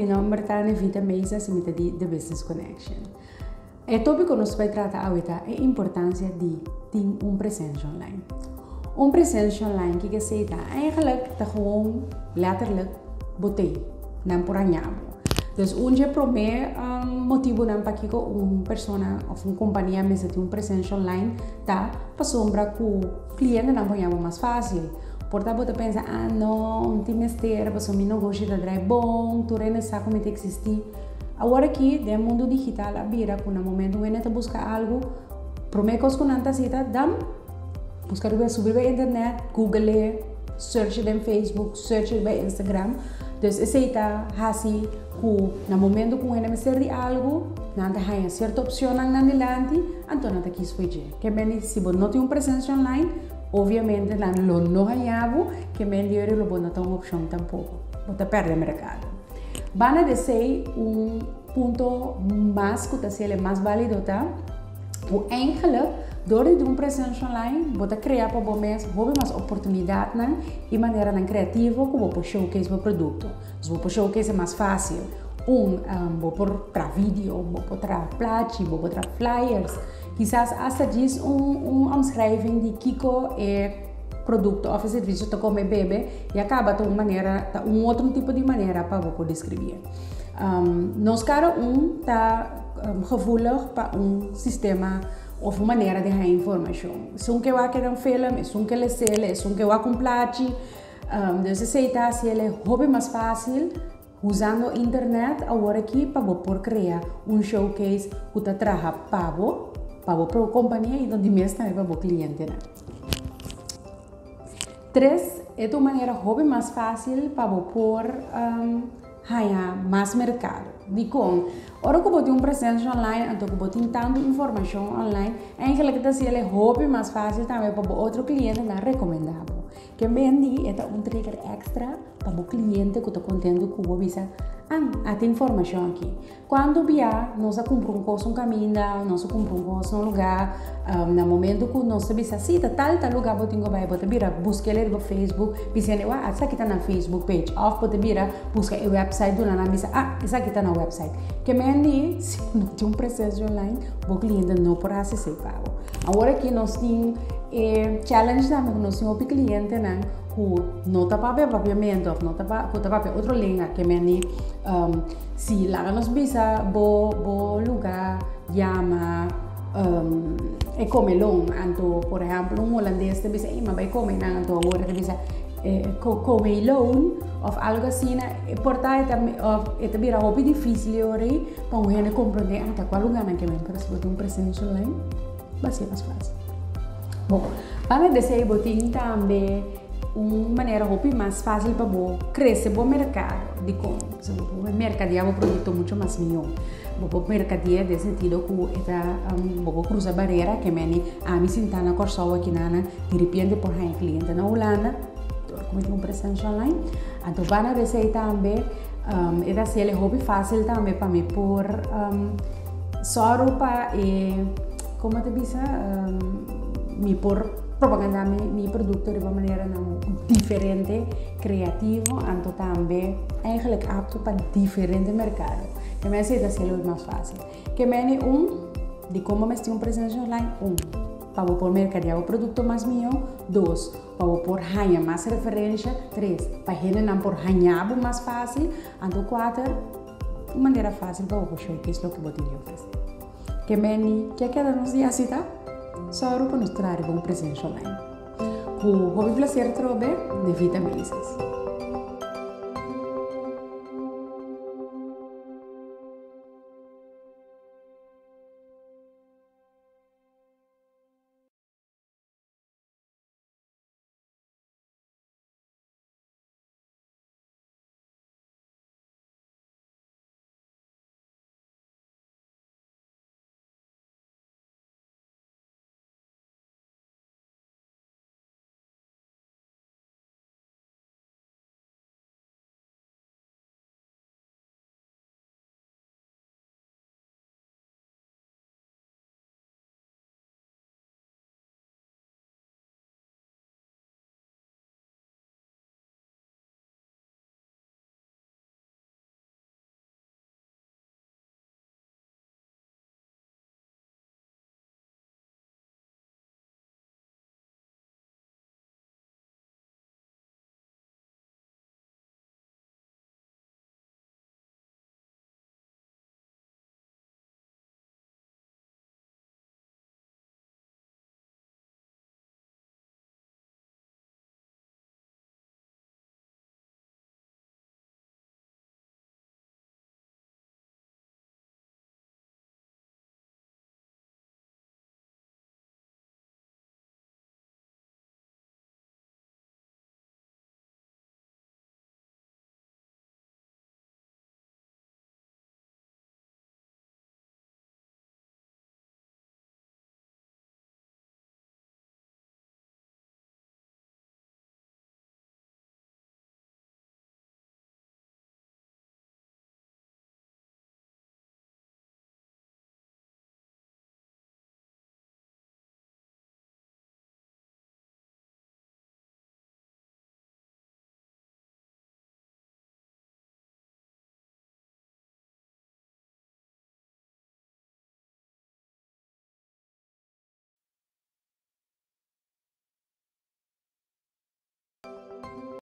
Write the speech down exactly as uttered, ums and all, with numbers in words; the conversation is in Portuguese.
number tá na Vita Mesa, se mita di The Business Connection. E tópico nos vai tratar agora é a importância de ter uma presença online. Uma presença online que que se tá eigenlijk tá gewoon letterlijk botei, não por anhabo. Então, onde é primeiro um, motivo não para que uma pessoa ou uma companhia mesmo tem uma presença online, tá? Para sombra que o cliente não vai mais fácil. Portanto, você pensa, ah, não, não tem mistério, para o meu negócio é bom, tu não sabe como tem que existir. Agora aqui, no mundo digital, a vira, no momento que você busca algo, primeira coisa que você necessita, dá, buscar subir na internet, Google, search no Facebook, search no Instagram. Então, esse está assim, que no momento que você precisa de algo, não tem certa opção na delante, então não tem que fazer. Que bem, se você não tem uma presença online, obviamente não não é que melhor não não tem uma opção tampouco. Você perde o mercado. Van a dizer um ponto mais que está mais válido, tá? O eigenlijk, door de uma presença online, você criar para você mesmo mais oportunidade e maneira criativa que você showcase o produto. Se você showcase é mais fácil. Um, um você pode para vídeo, você pode para plaatje, você pode para flyers. Quizás até diz um um omschrijving de Kiko é produto ou serviço que come bebe e acaba de uma maneira, um outro tipo de maneira para você descrever. Um, nós cada um está um, gevoelig para um sistema ou uma maneira de dar informação. Se um que vai querer um filme, se um que ele sele, se um que vai comprar, um, então se está se ele hobby mais fácil usando a internet agora aqui para você criar um showcase que está traga para você, para a companhia e onde mesmo também para o cliente. Né? Três, é uma maneira hobby mais fácil para você pôr um, ganhar mais mercado. De como, ora que você tem uma presença online, então que você tem tanta informação online, eigenlijk dat é hobby mais fácil também para o outro cliente não recomendável. Que bem é um trigger extra para o cliente que está contente com você bisa, ah, tem informação aqui. Quando via, nós compramos um coisa um caminho, nós compramos um coisa um lugar, um, no momento que nós bisa, se tá tal tal lugar você tem que vai, você vira busca ele no Facebook, bisa ne, ah, essa aqui está na Facebook page, ou você vira busca o website do lá, bisa, ah, essa aqui está na website. Que bem se não tem um presença online, o cliente não pode acessar pago. Agora aqui nós temos eh, challenge também, nós temos o cliente né, que não está para o papiamento, não está para outra língua, que bem um, se lá nós bisa bo bo lugar chama um, é comelão, então por exemplo um holandês te bisa, mas vai comer não, então agora te bisa comelão ou algo assim, portanto é também é muito difícil hoje para o gente compreender até qual lugar que vem para se botar um presença online, vai ser mais fácil. Bom, para dizer botar também uma maneira muito mais fácil para você crescer o mercado de como o mercado é um produto muito mais melhor. O mercado é no sentido que está um cruza barreira que me a mim sentar na corção aqui na de repente por aí cliente na Holanda como tem uma presença online, então vai dizer também um, é assim é hobby fácil também para mim por um, só para e como te diz um, me por propaganda meu produto de uma maneira não diferente, criativo, então também eigenlijk apto para diferente mercado. Que me aceita ser o mais fácil. Que me um de como me estou presença online, um para por mercadear o produto mais meu, dois para por ganhar mais referência, três para gente não por ganhar mais fácil, então quatro uma maneira fácil para o showcase o que você tem oferecer. Que me que queda nos dias assim tá? Só para nos trazer uma presença online. O hobby placer trobe de Vita Mesas.